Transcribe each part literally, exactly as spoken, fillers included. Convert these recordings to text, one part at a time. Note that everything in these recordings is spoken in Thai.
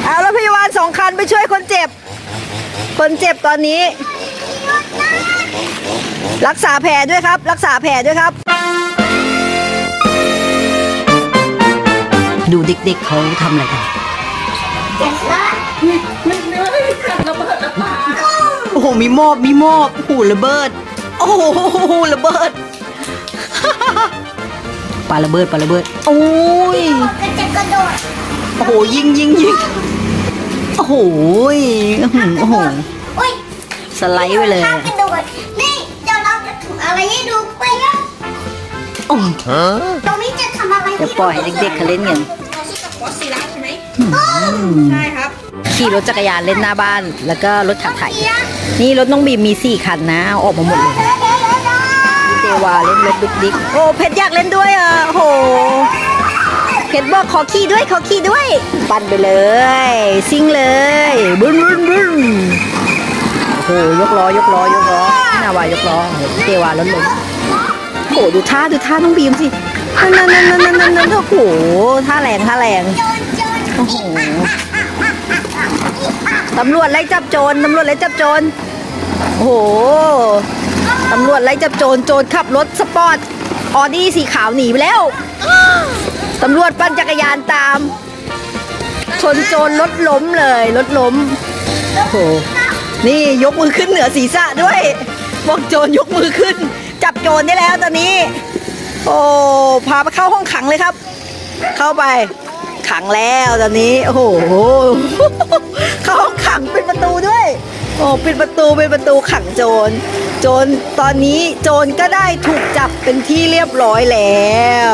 เอารถพยาบาลสองคันไปช่วยคนเจ็บคนเจ็บตอนนี้รักษาแผลด้วยครับรักษาแผลด้วยครับดูเด็กๆเขาทำอะไรกันโอ้โหมีมอบมีมอบหูระเบิดโอ้โหระเบิดปาระเบิดปาระเบิดโอ้ยโอ้โหยิงยิงยิงโอ้โหโอ้โหสไลด์ไปเลยนี่เดี๋ยวเราจะถูกอะไรให้ดูไปอ่ะตรงนี้จะทำอะไรจะปล่อยให้เด็กๆเขาเล่นกันใช่ครับขี่รถจักรยานเล่นหน้าบ้านแล้วก็รถขับถ่ายนี่รถน้องบีมมีสี่คันนะออกมาหมดเลยเทวาเล่นรถดุกดิกโอ้เพชรอยากเล่นด้วยอ่ะโหเพชรบอกขอขี่ด้วยขอขี่ด้วยปั่นไปเลยซิ่งเลยบึ้นบึ้นบึ้นโอ้โหยกล้อยกล้อยกล้อพี่นาวายกล้อเทวาล้นล้มโอ้ดูท่าดูท่าน้องบีมสินั่นนั่นนั่นนั่นนั่นนั่นโอ้โหท่าแรงท่าแรงโอ้โหตำรวจไล่จับโจรตำรวจไล่จับโจรโอ้โหตำรวจไล่จับโจรโจรขับรถสปอร์ตออดี้สีขาวหนีไปแล้วตำรวจปั่นจักรยานตามชนโจรรถล้มเลยรถล้มโอ้โหนี่ยกมือขึ้นเหนือศีรษะด้วยบอกโจรยกมือขึ้นจับโจรได้แล้วตอนนี้โอ้พาไปเข้าห้องขังเลยครับเข้าไปขังแล้วตอนนี้โอ้โหเข้าห้องขังปิดประตูด้วยโอ้ปิดประตูเป็นประตูขังโจรโจรตอนนี้โจรก็ได้ถูกจับเป็นที่เรียบร้อยแล้ว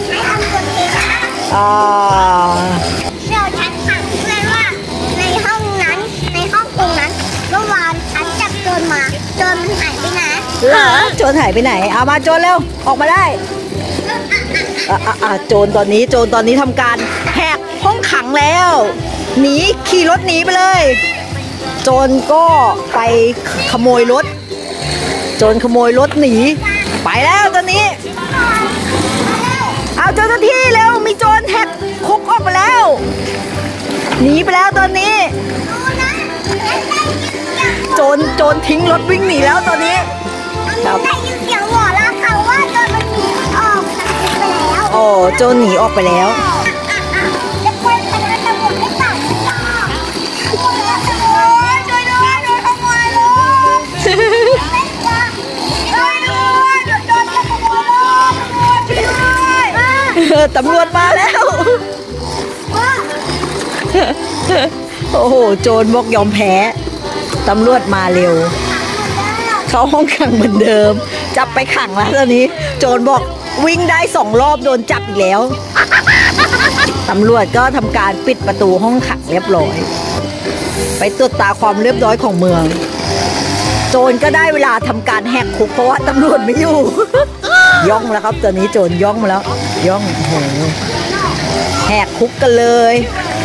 อ่าเดี๋ยวฉันถามเพื่อนว่าในห้องนั้นในห้องตรงนั้นเมื่อวานฉันจับโจรมาโจรมันหายไปไหนเหรอโจรหายไปไหนเอามาโจรเร็วออกมาได้อ่ะอ่ะโจรตอนนี้โจรตอนนี้ทำการแหกห้องขังแล้วหนีขี่รถหนีไปเลยโจรก็ไปขโมยรถโจรขโมยรถหนีไปแล้วตอนนี้เอาเจ้าหน้าที่เร็วมีโจรแหกคุกออกไปแล้วหนีไปแล้วตอนนี้โจรโจรทิ้งรถวิ่งหนีแล้วตอนนี้ครับได้ยินเสียงหัวเราะเขาว่าโจรมันหนีออกไปแล้วโอ้โจรหนีออกไปแล้วจะควรจะจะหมดไม่ต่างกันโอ้ยโอ้ยโดนโดนโดนขโมยรถโดนโดนโดนขโมยรถตำรวจมาแล้วโอ้โหโจรบอกยอมแพ้ตำรวจมาเร็วเข้าห้องขังเหมือนเดิมจับไปขังแล้วตอนนี้โจรบอกวิ่งได้สองรอบโดนจับอีกแล้วตำรวจก็ทำการปิดประตูห้องขังเรียบร้อยไปตรวจตาความเรียบร้อยของเมืองโจรก็ได้เวลาทำการแหกคุกเพราะว่าตำรวจไม่อยู่ย่องแล้วครับตอนนี้โจรย่องมาแล้วย่องโอ้โหแหกคุกกันเลย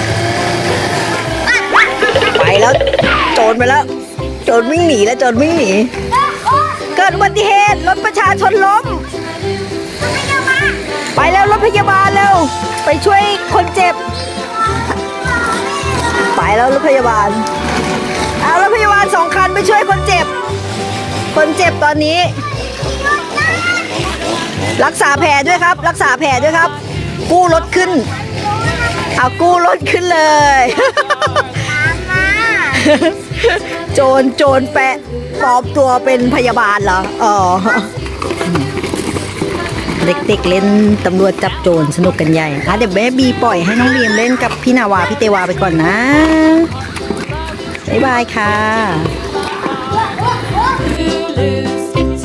ไปแล้วโจรไปแล้วโจรวิ่งหนีแล้วโจรวิ่งหนีเกิดอุบัติเหตุรถประชาชนล้มไปแล้วรถพยาบาลเร็วไปช่วยคนเจ็บไปแล้วรถพยาบาลเอารถพยาบาลสองคันไปช่วยคนเจ็บคนเจ็บตอนนี้รักษาแผลด้วยครับรักษาแผลด้วยครับกู้รถขึ้นเอากู้รถขึ้นเลยโจรโจรแปะปลอมตัวเป็นพยาบาลเหรออ๋อเด็กๆเล่นตำรวจจับโจรสนุกกันใหญ่ค่ะเดี๋ยวแม่บีปล่อยให้น้องบีมเล่นกับพี่นาวาพี่เตวาไปก่อนนะบ๊ายบายค่ะ